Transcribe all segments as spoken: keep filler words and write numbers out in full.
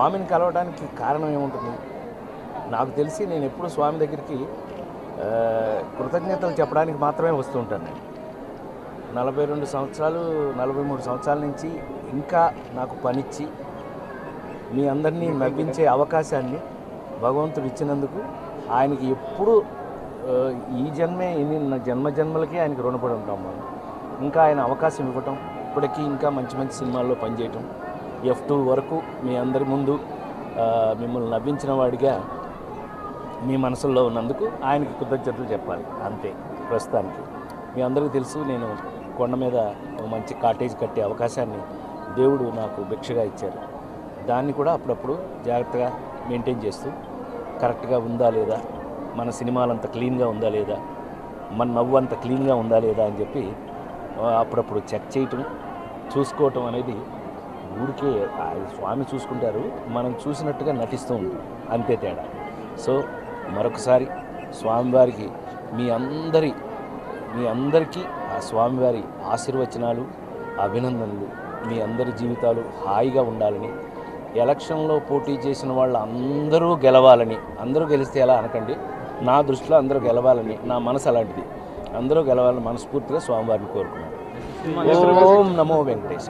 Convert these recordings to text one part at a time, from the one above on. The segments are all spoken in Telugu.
స్వామిని కలవడానికి కారణం ఏముంటుంది? నాకు తెలిసి నేను ఎప్పుడు స్వామి దగ్గరికి కృతజ్ఞతలు చెప్పడానికి మాత్రమే వస్తూ ఉంటాను. నేను నలభై రెండు సంవత్సరాలు నలభై మూడు సంవత్సరాల నుంచి ఇంకా నాకు పనిచ్చి మీ అందరినీ నవ్వించే అవకాశాన్ని భగవంతుడు ఇచ్చినందుకు ఆయనకి ఎప్పుడు ఈ జన్మే ఎన్ని జన్మ జన్మలకి ఆయనకి రుణపడి ఉంటాం మనం. ఇంకా ఆయన అవకాశం ఇవ్వటం, ఇప్పటికీ ఇంకా మంచి మంచి సినిమాల్లో పనిచేయటం, ఎఫ్ టూ వరకు మీ అందరి ముందు మిమ్మల్ని నవ్వించిన వాడిగా మీ మనసుల్లో ఉన్నందుకు ఆయనకి కృతజ్ఞతలు చెప్పాలి అంతే. ప్రస్తుతానికి మీ అందరికీ తెలుసు, నేను కొండ మీద ఒక మంచి కాటేజ్ కట్టే అవకాశాన్ని దేవుడు నాకు భిక్షగా ఇచ్చారు. దాన్ని కూడా అప్పుడప్పుడు జాగ్రత్తగా మెయింటైన్ చేస్తూ కరెక్ట్గా ఉందా లేదా, మన సినిమాలంత క్లీన్గా ఉందా లేదా, మన నవ్వు అంత క్లీన్గా ఉందా లేదా అని చెప్పి అప్పుడప్పుడు చెక్ చేయటం, చూసుకోవటం అనేది ఊరికే స్వామి చూసుకుంటారు, మనం చూసినట్టుగా నటిస్తూ ఉంటాం, అంతే తేడా. సో మరొకసారి స్వామివారికి మీ అందరి మీ అందరికీ ఆ స్వామివారి ఆశీర్వచనాలు, అభినందనలు. మీ అందరి జీవితాలు హాయిగా ఉండాలని, ఎలక్షన్లో పోటీ చేసిన వాళ్ళు అందరూ గెలవాలని. అందరూ గెలిస్తే ఎలా అనకండి, నా దృష్టిలో అందరూ గెలవాలని, నా మనసు అలాంటిది. అందరూ గెలవాలని మనస్ఫూర్తిగా స్వామివారిని కోరుకున్నాను. ఓం నమో వెంకటేశ్.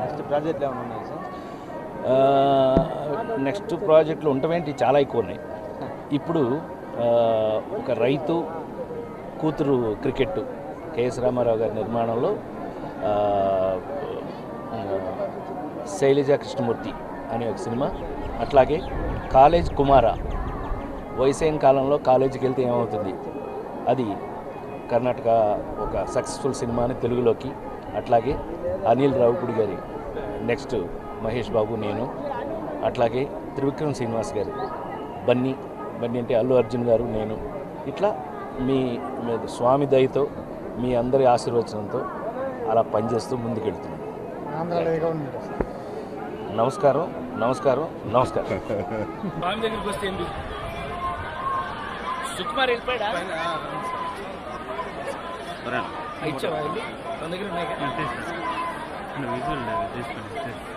నెక్స్ట్ ప్రాజెక్టులు ఉంటావేంటి, చాలా ఎక్కువ ఉన్నాయి. ఇప్పుడు ఒక రైతు కూతురు క్రికెట్ కేఎస్ రామారావు గారి నిర్మాణంలో శైలజ కృష్ణమూర్తి అనే ఒక సినిమా, అట్లాగే కాలేజ్ కుమార వయసైన కాలంలో కాలేజీకి వెళ్తే ఏమవుతుంది, అది కర్ణాటక ఒక సక్సెస్ఫుల్ సినిమా అని తెలుగులోకి. అట్లాగే అనిల్ రావుపూడి గారి నెక్స్ట్ మహేష్ బాబు, నేను, అట్లాగే త్రివిక్రమ్ శ్రీనివాస్ గారు బన్నీ బన్నీ అంటే అల్లు అర్జున్ గారు, నేను. ఇట్లా మీ స్వామి దయతో మీ అందరి ఆశీర్వచనంతో అలా పనిచేస్తూ ముందుకెళ్తున్నాను. నమస్కారం నమస్కారం నమస్కారం. స్వామి దగ్గరికి వస్తే ఎందుకు సుకుమార్ వెళ్ళిపోయాడా? ఇచ్చావా? తన దగ్గర ఉన్నాయి.